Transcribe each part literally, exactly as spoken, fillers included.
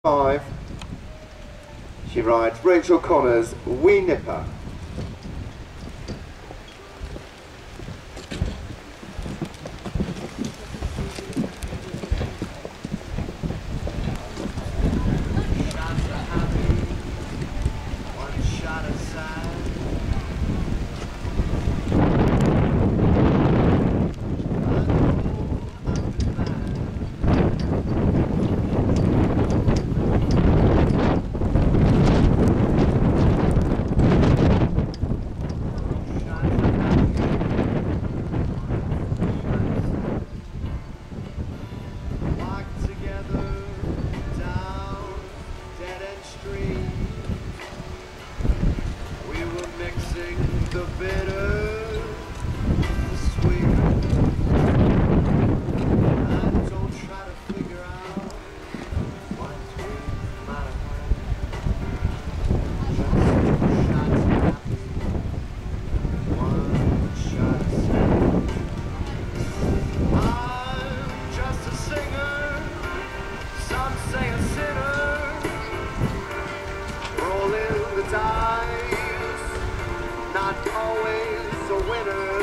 Five. She rides Rachel Connor's Wee Nipper. The bitter, the sweet. I don't try to figure out what we might have. Just shots happy, one shot of sad. I'm just a singer, some say a sinner, rolling the dice, not always a winner.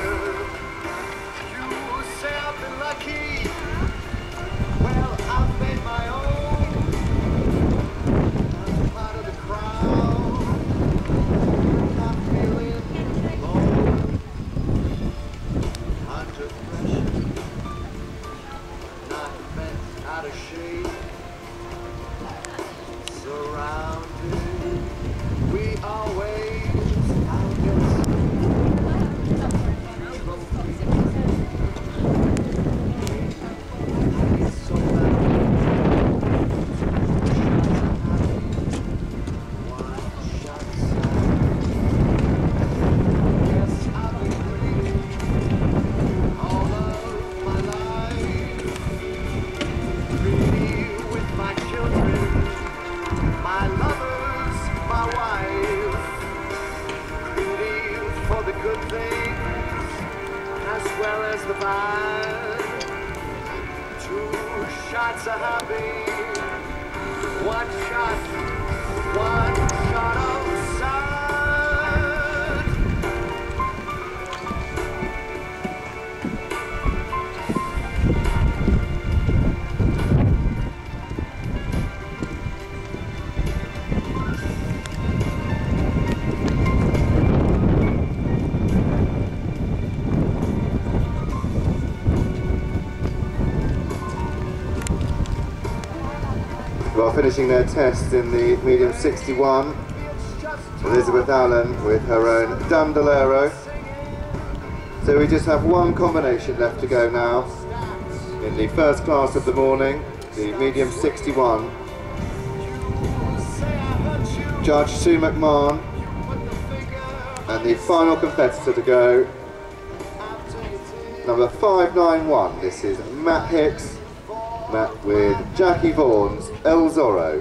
You say I've been lucky, well, I've made my own. I'm part of the crowd, not feeling alone. Under pressure, not bent out of shape, surrounded, we always good things as well as the bad. Two shots of happy, one shot, one shot of sad. While finishing their test in the medium sixty-one, Elizabeth Allen with her own Dandolero. So we just have one combination left to go now in the first class of the morning, the medium sixty-one. Judge Sue McMahon, and the final competitor to go, number five nine one. This is Matt Hicks. Matt with Jackie Vaughan's El Zorro.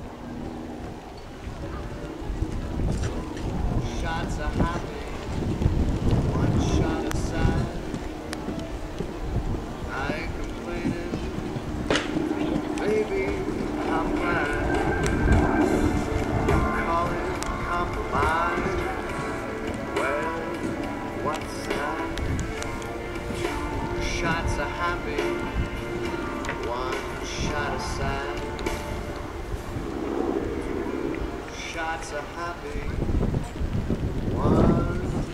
Shots are happy, one shot of sad. I ain't complaining, baby, I'm glad. You call it compromise, well, what's that? Two shots are happy, one shot of sad. Two shots of happy, one shot.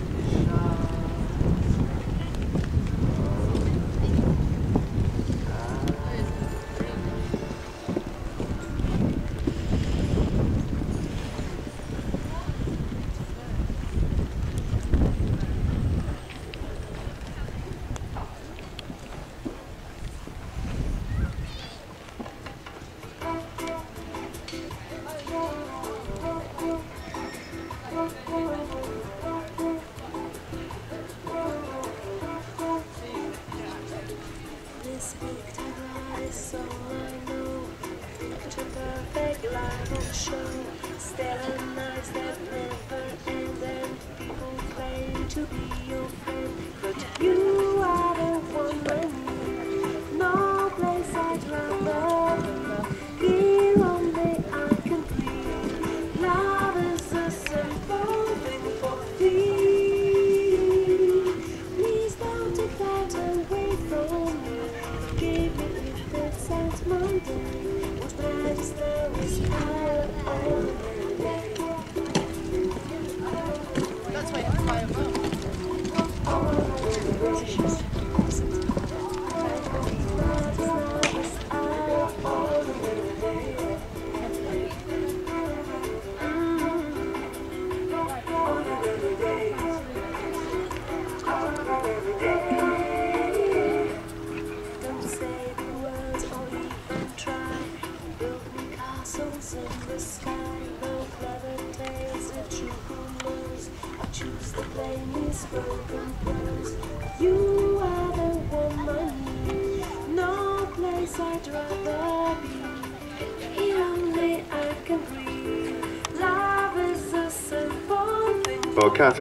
This victim is so I know. Picture perfect life on show. Stellar nights that never end, and people claim to be your friend, but you are the one I need. No place I'd rather be. Here on the That's why it's fire above. Don't say the words or even try. Build me castles in the sky. No clever tales, the truth who knows. I choose to play me spoken prose. You are the woman, no place I'd rather be. Here only I can breathe. Love is a simple thing. Well, Catherine